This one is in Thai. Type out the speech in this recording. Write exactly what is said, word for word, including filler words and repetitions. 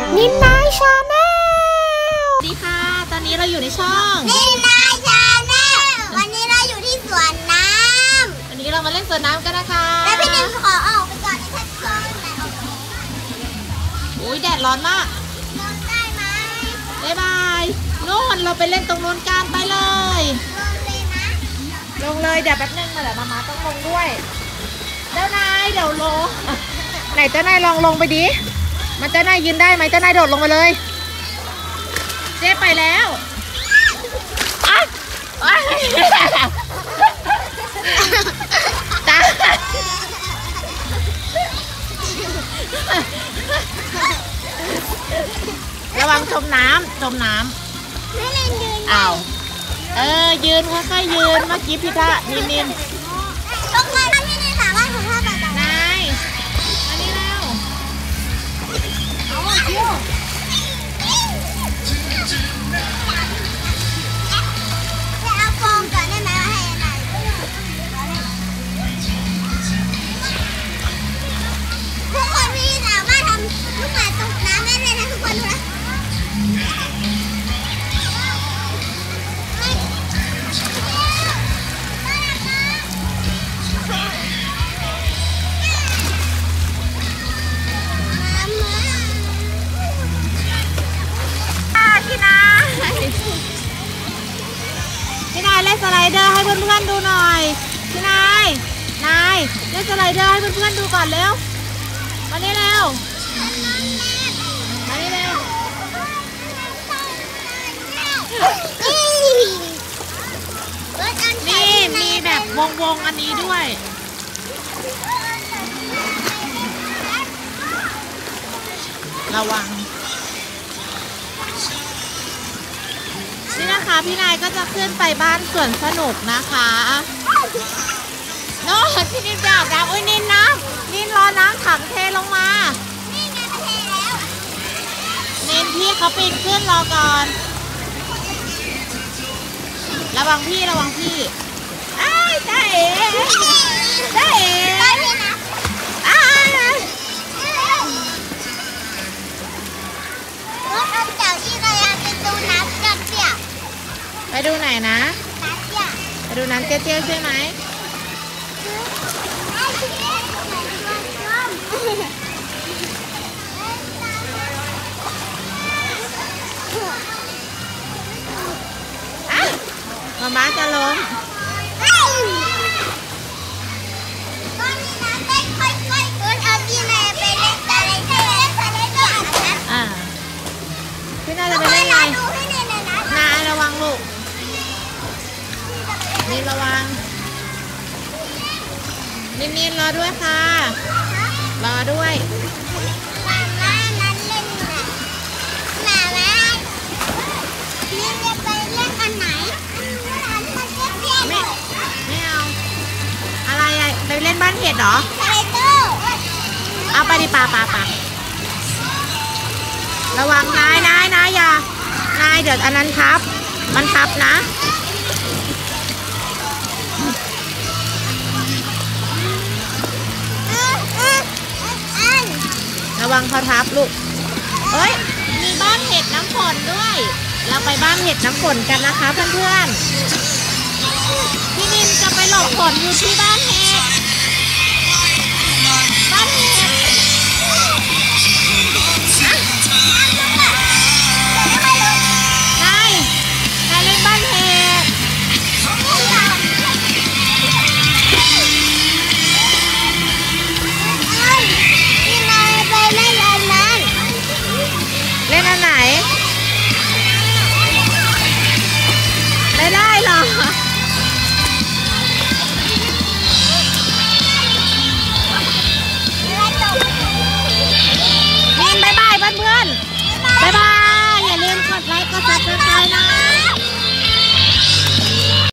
นินนายชาแนลสวัสดีค่ะตอนนี้เราอยู่ในช่องนินนายชาแนลวันนี้เราอยู่ที่สวนน้ำวันนี้เรามาเล่นสวนน้ำกันนะคะแล้วพี่นิมขอออกไปก่อนที่ท่านชอบแต่ออกไปอุ้ยแดดร้อนมากลงได้ไหมบ๊ายบายนู่นเราไปเล่นตรงนู้นกันไปเลยลงเลยนะลงเลยเดี๋ยวแป๊บนึงมาเดี๋ยวมาม่าต้องลงด้วยเจ้านายเดี๋ยวลงไหนเจ้านายลองลงไปดิมันเจ้านายยืนได้ไหมเจ้านายโดดลงไปเลยเจ๊ไปแล้วอ่ะตาระวังจมน้ำจมน้ำไม่เล่นยืนอ้าวเออยืนค่อยๆยืนเมื่อกี้พี่ท่านินนินลงมาพี่นินสามารถของท่าต่างๆนายมานี่แล้วเอาเที่ยวจะเอาฟองก่อนได้ไหมว่าให้อะไรทุกคนพี่สามารถทำลูกหมาตกน้ำได้เลยนะทุกคนนะพี่นายเล่นสไลเดอร์ให้เพื่อนๆดูหน่อยพี่นายนายเล่นสไลเดอร์ให้เพื่อนๆดูก่อนเร็วมานี่เร็วมานี่เร็วนี่มีแบบวงๆอันนี้ด้วยระวังนี่นะคะพี่นายก็จะขึ้นไปบ้านสวนสนุกนะคะโน้ตพี่นินจะอาบน้ำอุ้ยนินน้ำนินรอน้ำถังเทลงมานี่ไงมันเทแล้วนินพี่เขาปีนขึ้นรอก่อนระวังพี่ระวังพี่อ้ายได้เอ๋ได้เอ๋อ้ายรถอันเก่าที่เราอยากไปดูน้ำจับเปียกไปดูไหนนะน้ำเปียกไปดูน้ำเตี้ยวๆใช่ไหมมาม่าจะล้มตอนนี้น้ำเต้นค่อยๆเกินเอาพี่นายไปเล่นอะไรเล่นอะไรก่อนนะอ่าพี่นายจะไปเล่นอะไรดูให้เล่นเลยนะนายระวังลูกนี่ระวังนินๆรอด้วยค่ะรอด้วยมาม่านั้นเล่นนะมาม่านี่จะไปเล่นอันไหนอันมันเตี้ยๆไม่ไม่เอาอะไรอะไปเล่นบ้านเห็ดเหรอสไลเดอร์เอาไปดิปาปาปาระวังนายนายนายอย่านายเดี๋ยวอันนั้นทับมันทับนะระวังเขาทับลูกเอ้ยมีบ้านเห็ดน้ำฝนด้วยเราไปบ้านเห็ดน้ำฝนกันนะคะเพื่อนๆพี่นินจะไปหลบฝนอยู่ที่บ้านเห็ด